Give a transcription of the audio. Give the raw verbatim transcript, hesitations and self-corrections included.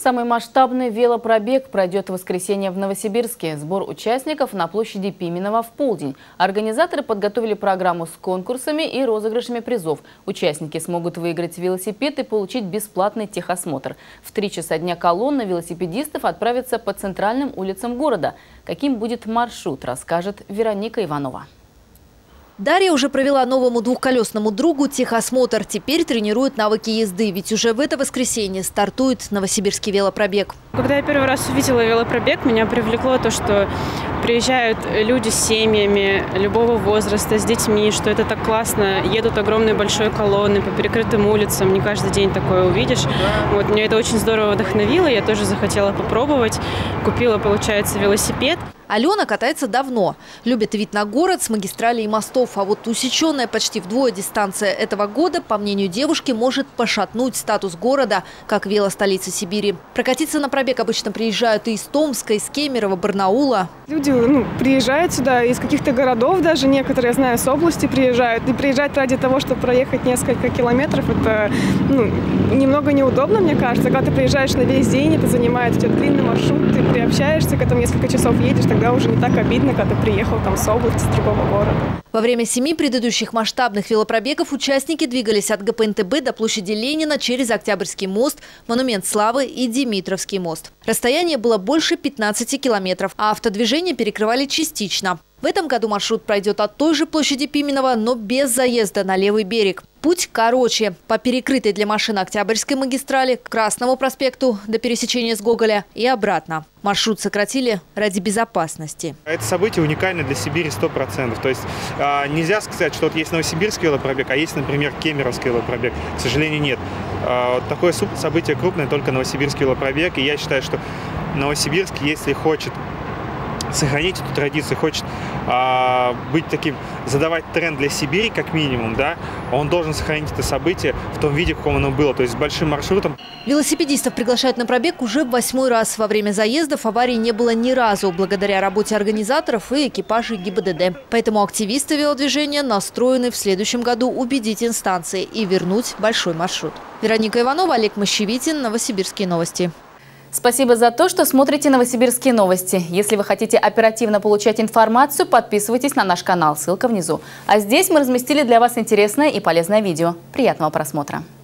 Самый масштабный велопробег пройдет в воскресенье в Новосибирске. Сбор участников на площади Пименова в полдень. Организаторы подготовили программу с конкурсами и розыгрышами призов. Участники смогут выиграть велосипед и получить бесплатный техосмотр. В три часа дня колонна велосипедистов отправится по центральным улицам города. Каким будет маршрут, расскажет Вероника Иванова. Дарья уже провела новому двухколесному другу техосмотр. Теперь тренирует навыки езды, ведь уже в это воскресенье стартует новосибирский велопробег. Когда я первый раз увидела велопробег, меня привлекло то, что приезжают люди с семьями любого возраста, с детьми, что это так классно. Едут огромные большие колонны по перекрытым улицам, не каждый день такое увидишь. Вот, меня это очень здорово вдохновило, я тоже захотела попробовать. Купила, получается, велосипед. Алена катается давно. Любит вид на город с магистралей и мостов. А вот усеченная почти вдвое дистанция этого года, по мнению девушки, может пошатнуть статус города, как велостолицы Сибири. Прокатиться на пробег обычно приезжают и из Томска, из Кемерово, Барнаула. Люди ну, приезжают сюда из каких-то городов, даже некоторые, я знаю, с области приезжают. И приезжать ради того, чтобы проехать несколько километров, это ну, немного неудобно, мне кажется. Когда ты приезжаешь на весь день, это занимает у тебя длинный маршрут, ты приобщаешься к этому, несколько часов едешь, тогда уже не так обидно, когда ты приехал там с области, с другого города. Во время семи предыдущих масштабных велопробегов участники двигались от гэ пэ эн тэ бэ до площади Ленина через Октябрьский мост, Монумент Славы и Димитровский мост. Расстояние было больше пятнадцати километров, а автодвижение перекрывали частично. В этом году маршрут пройдет от той же площади Пименова, но без заезда на левый берег. Путь короче. По перекрытой для машин Октябрьской магистрали, к Красному проспекту до пересечения с Гоголя и обратно. Маршрут сократили ради безопасности. Это событие уникально для Сибири сто процентов. То есть э, нельзя сказать, что вот есть новосибирский велопробег, а есть, например, кемеровский велопробег. К сожалению, нет. Э, такое событие крупное только новосибирский велопробег. И я считаю, что Новосибирск, если хочет сохранить эту традицию, хочет а, быть таким, задавать тренд для Сибири как минимум, да, он должен сохранить это событие в том виде, в каком оно было, то есть с большим маршрутом. Велосипедистов приглашают на пробег уже в восьмой раз. Во время заездов аварий не было ни разу, благодаря работе организаторов и экипажей гэ и бэ дэ дэ. Поэтому активисты велодвижения настроены в следующем году убедить инстанции и вернуть большой маршрут. Вероника Иванова, Олег Мощевитин, Новосибирские новости. Спасибо за то, что смотрите Новосибирские новости. Если вы хотите оперативно получать информацию, подписывайтесь на наш канал. Ссылка внизу. А здесь мы разместили для вас интересное и полезное видео. Приятного просмотра.